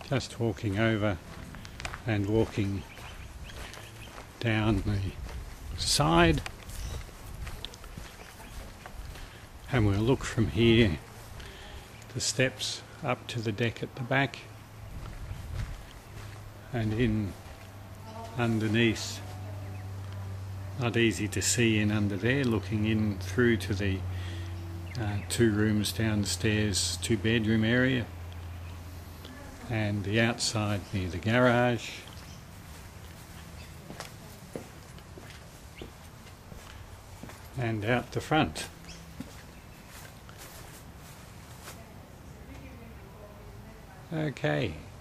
Just walking over and walking down the side, and we'll look from here, the steps up to the deck at the back, and in underneath. Not easy to see in under there, looking in through to the 2 rooms downstairs, 2-bedroom area, and the outside near the garage. And out the front. Okay.